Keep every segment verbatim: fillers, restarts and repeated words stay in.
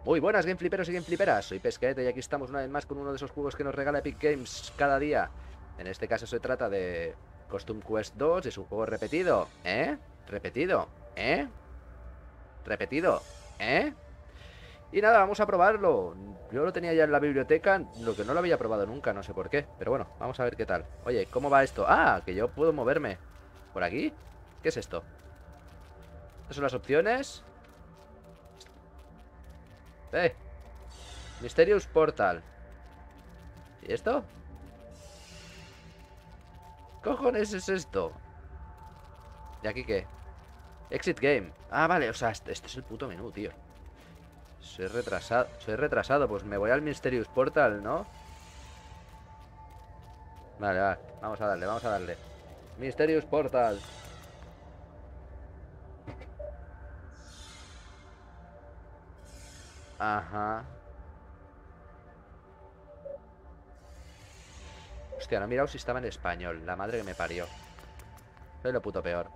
Muy buenas, Game Fliperos y Game Fliperas. Soy Pesquete y aquí estamos una vez más con uno de esos juegos que nos regala Epic Games cada día. En este caso se trata de Costume Quest dos. Es un juego repetido, ¿eh? Repetido, ¿eh? Repetido, ¿eh? Y nada, vamos a probarlo. Yo lo tenía ya en la biblioteca, lo que no lo había probado nunca, no sé por qué. Pero bueno, vamos a ver qué tal. Oye, ¿cómo va esto? Ah, que yo puedo moverme. ¿Por aquí? ¿Qué es esto? ¿Estas son las opciones? Eh, Mysterious Portal. ¿Y esto? ¿Qué cojones es esto? ¿Y aquí qué? Exit Game. Ah, vale, o sea, este, este es el puto menú, tío. Soy retrasado, soy retrasado. Pues me voy al Mysterious Portal, ¿no? Vale, va, vamos a darle, vamos a darle. Mysterious Portal. Ajá. Hostia, no he mirado si estaba en español. La madre que me parió. Soy lo puto peor.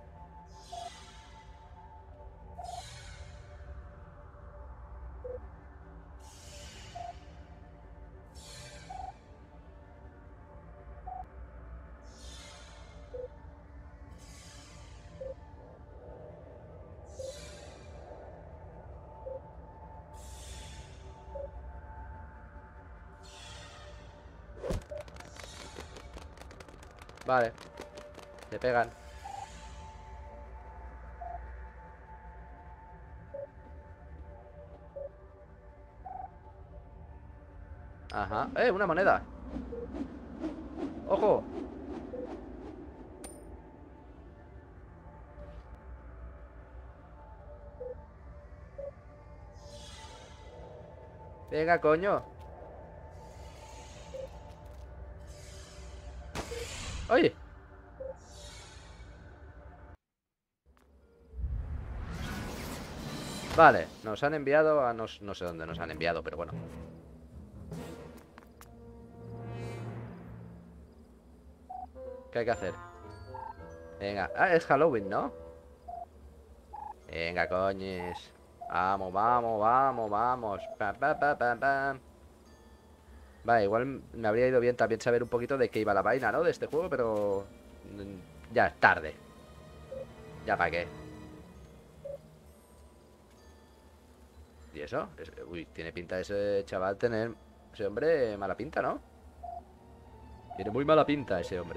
Vale, te pegan. Ajá. ¡Eh, una moneda! ¡Ojo! Venga, coño. ¡Oye! Vale, nos han enviado a... No, no sé dónde nos han enviado, pero bueno. ¿Qué hay que hacer? Venga. Ah, es Halloween, ¿no? Venga, coñis. Vamos, vamos, vamos, vamos. Pam, pam, pam, pam, pam. Vale, igual me habría ido bien también saber un poquito de qué iba la vaina, ¿no? De este juego, pero... mm, ya es tarde. Ya para qué. ¿Y eso? Es- Uy, tiene pinta ese chaval tener... Ese hombre mala pinta, ¿no? Tiene muy mala pinta ese hombre.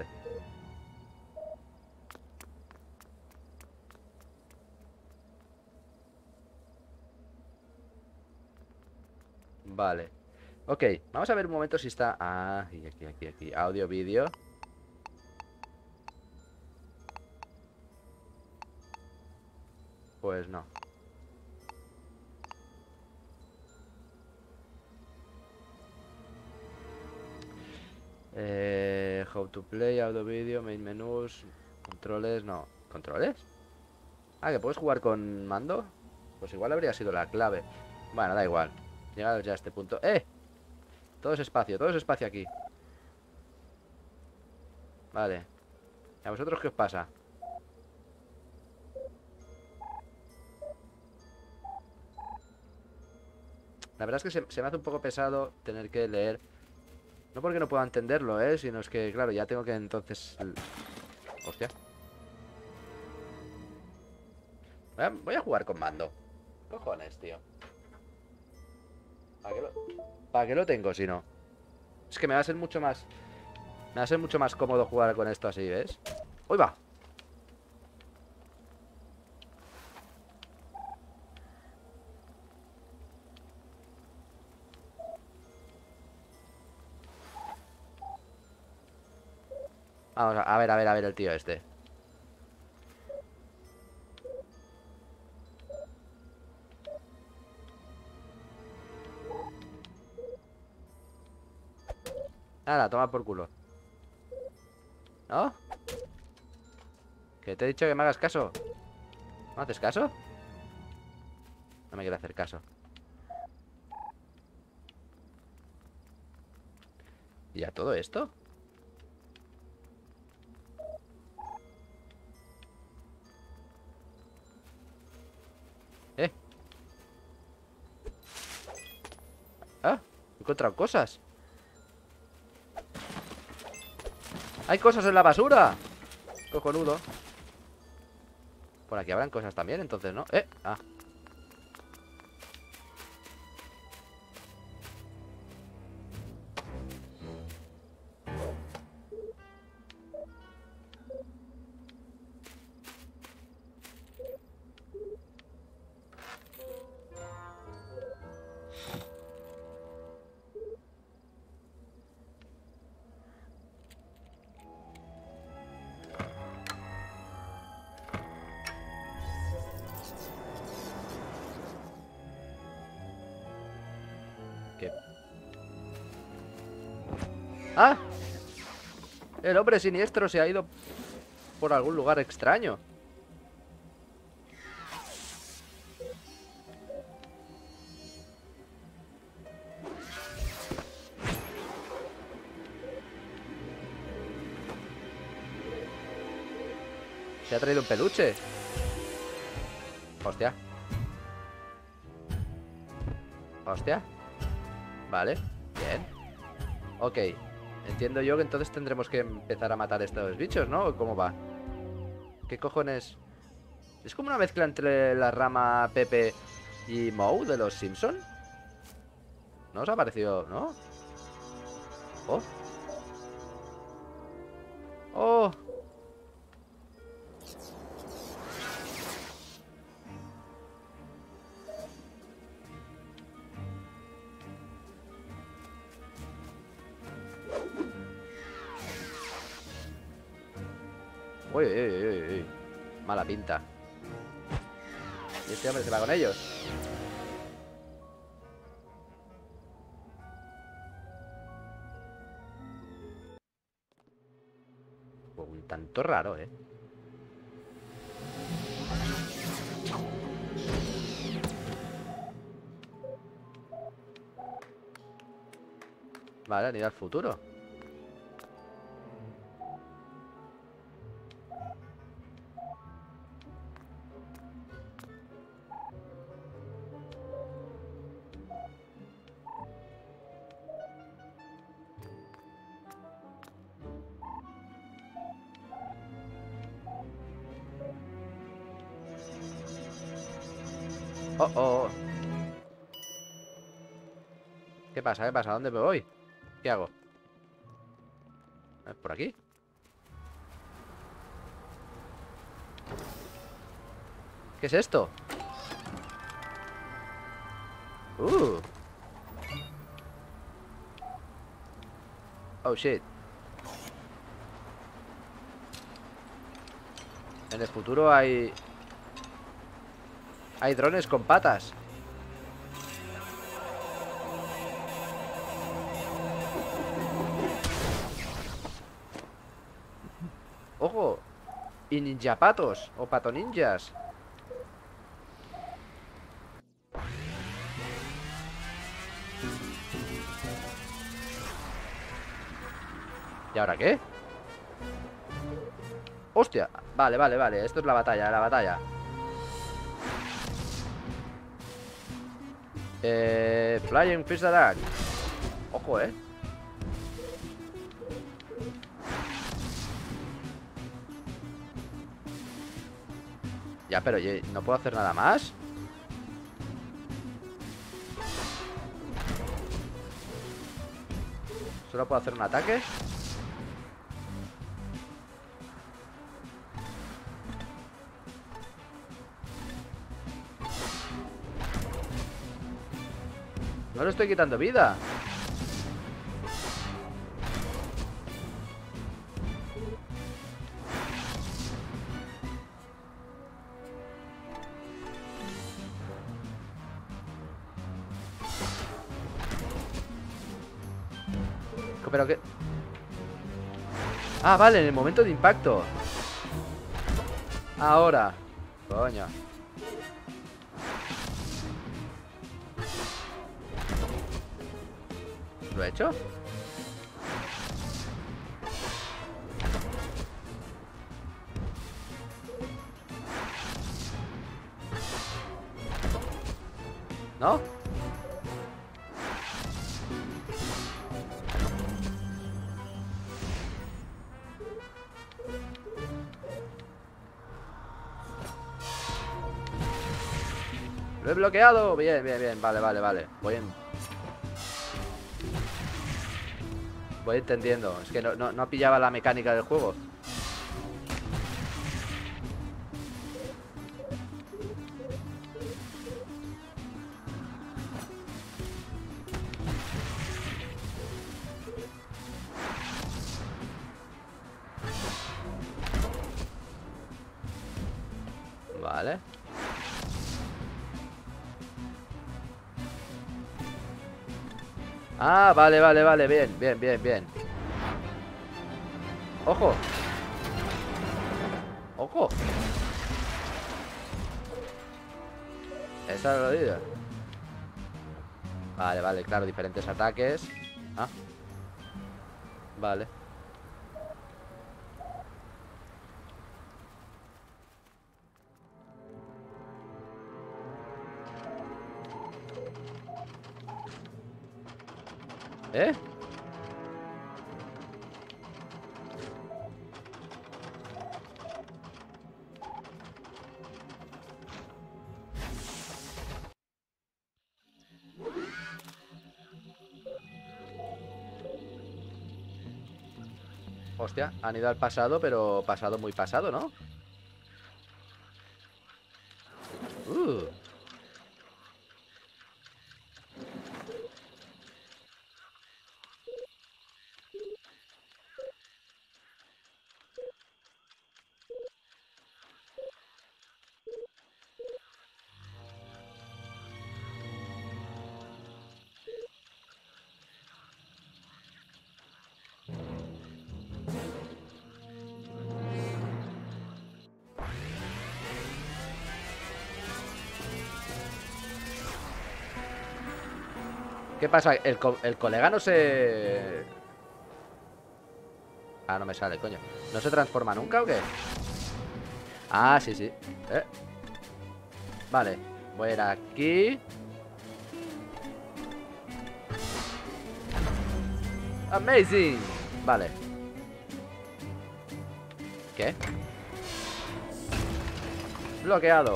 Vale. Ok, vamos a ver un momento si está... Ah, y aquí, aquí, aquí. Audio, vídeo. Pues no. Eh, how to play, audio, vídeo, main menús, controles, no. ¿Controles? Ah, que puedes jugar con mando. Pues igual habría sido la clave. Bueno, da igual. Llegados ya a este punto. ¡Eh! Todo es espacio, todo es espacio aquí. Vale. ¿Y a vosotros qué os pasa? La verdad es que se, se me hace un poco pesado tener que leer. No porque no pueda entenderlo, ¿eh? Sino es que, claro, ya tengo que entonces... Hostia. Voy a, voy a jugar con mando. Cojones, tío. ¿Para qué lo, ¿para qué lo tengo si no? Es que me va a ser mucho más... Me va a ser mucho más cómodo jugar con esto así, ¿ves? ¡Uy, va! Vamos a, a ver, a ver, a ver el tío este. Nada, toma por culo. ¿No? Que te he dicho que me hagas caso. ¿No haces caso? No me quiere hacer caso. ¿Y a todo esto? ¿Eh? encontrado cosas. ¡Hay cosas en la basura! Cojonudo. Por aquí habrán cosas también, entonces, ¿no? Eh, ah. ¿Qué? ¡Ah! El hombre siniestro se ha ido por algún lugar extraño. Se ha traído un peluche. Hostia. Hostia. Vale, bien. Ok. Entiendo yo que entonces tendremos que empezar a matar a estos bichos, ¿no? ¿Cómo va? ¿Qué cojones? Es como una mezcla entre la rama Pepe y Moe de los Simpson. ¿No os ha parecido, no? Oh. Oh. Uy, uy, uy, uy, uy. Mala pinta. Y este hombre se va con ellos. Pues un tanto raro, ¿eh? Vale, han ido al futuro. Oh, oh. ¿Qué pasa? ¿Qué pasa? ¿A dónde me voy? ¿Qué hago? ¿Por aquí? ¿Qué es esto? Uh. Oh, shit. En el futuro hay... Hay drones con patas. ¡Ojo! Y ninjapatos o patoninjas. ¿Y ahora qué? ¡Hostia! Vale, vale, vale. Esto es la batalla, la batalla. Eh... Flying Fish Attack. Ojo, eh. Ya, pero yo no puedo hacer nada más. Solo puedo hacer un ataque. No le estoy quitando vida. Pero que... Ah, vale, en el momento de impacto. Ahora. Coño. ¿Lo he hecho? ¿No? Lo he bloqueado. Bien, bien, bien. Vale, vale, vale. Voy en... Voy entendiendo. Es que no, no, no pillaba la mecánica del juego. Vale. Ah, vale, vale, vale. Bien, bien, bien, bien. ¡Ojo! ¡Ojo! Esa es la idea. Vale, vale, claro, diferentes ataques. Ah, vale. ¿Eh? Hostia, han ido al pasado, pero pasado muy pasado, ¿no? Uh. ¿Qué pasa? ¿El, co el colega no se... Ah, no me sale, coño. ¿No se transforma nunca o qué? Ah, sí, sí. Eh. Vale. Voy a ir aquí. Amazing. Vale. ¿Qué? Bloqueado.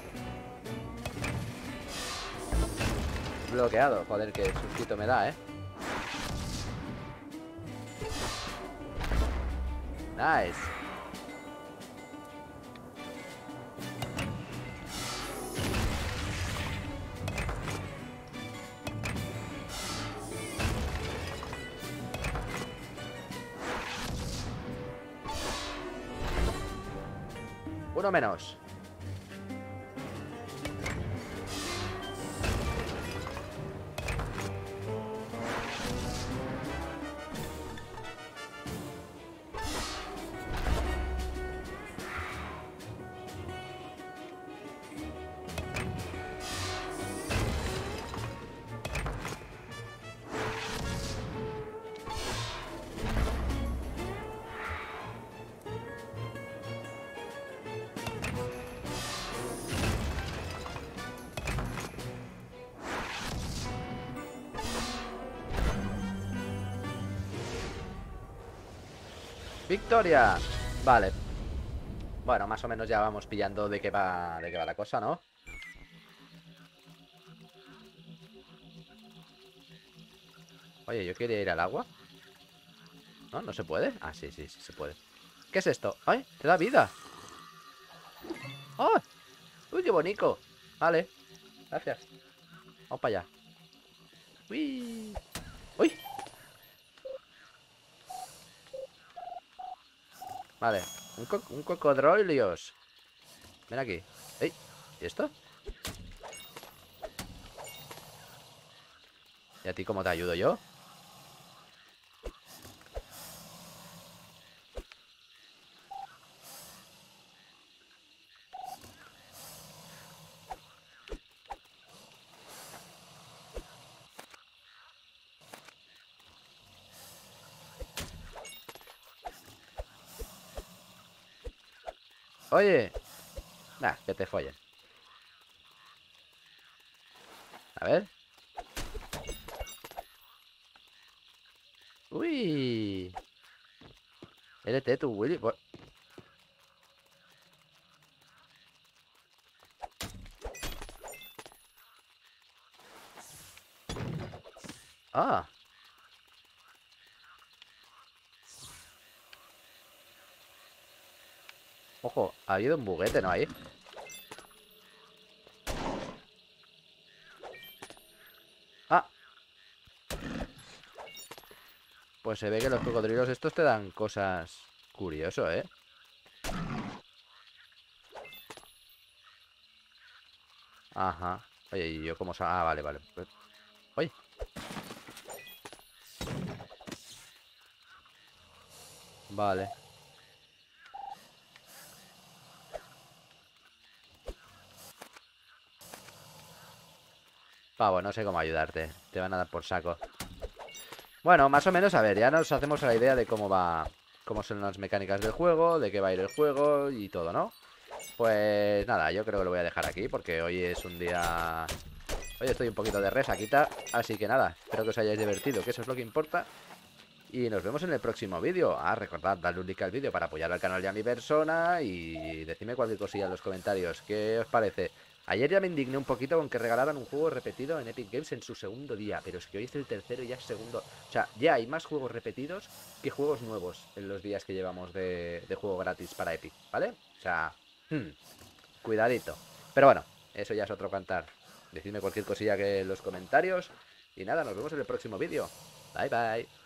Bloqueado. Joder, qué sustito me da, ¿eh? Nice. Uno menos. Victoria. Vale. Bueno, más o menos ya vamos pillando de qué va, de qué va la cosa, ¿no? Oye, yo quería ir al agua. ¿No? ¿No se puede? Ah, sí, sí, sí se puede. ¿Qué es esto? ¡Ay! ¡Te da vida! ¡Oh! ¡Uy, qué bonito! Vale. Gracias. Vamos para allá. ¡Uy! ¡Uy! Vale. Un, co un cocodrolios. Ven aquí. ¡Ey! ¿Y esto? ¿Y a ti cómo te ayudo yo? Oye. Nah, que te follen. A ver. Uy. L T, tú, Willy. Bu- Ah. Ojo, ha habido un buguete, ¿no? Ahí. Ah. Pues se ve que los cocodrilos estos te dan cosas. Curioso, ¿eh? Ajá. Oye, ¿y yo cómo sa- Ah, vale, vale. Pues- Oye. Vale. Pavo, no sé cómo ayudarte. Te van a dar por saco. Bueno, más o menos, a ver, ya nos hacemos a la idea de cómo va. Cómo son las mecánicas del juego, de qué va a ir el juego y todo, ¿no? Pues nada, yo creo que lo voy a dejar aquí porque hoy es un día. Hoy estoy un poquito de resaquita, así que nada, espero que os hayáis divertido, que eso es lo que importa. Y nos vemos en el próximo vídeo. Ah, recordad, darle un like al vídeo para apoyar al canal y a mi persona. Y decidme cualquier cosilla en los comentarios. ¿Qué os parece? Ayer ya me indigné un poquito con que regalaran un juego repetido en Epic Games en su segundo día. Pero es que hoy es el tercero y ya es segundo. O sea, ya hay más juegos repetidos que juegos nuevos en los días que llevamos de, de juego gratis para Epic, ¿vale? O sea, hmm, cuidadito. Pero bueno, eso ya es otro cantar. Decidme cualquier cosilla que en los comentarios. Y nada, nos vemos en el próximo vídeo. Bye bye.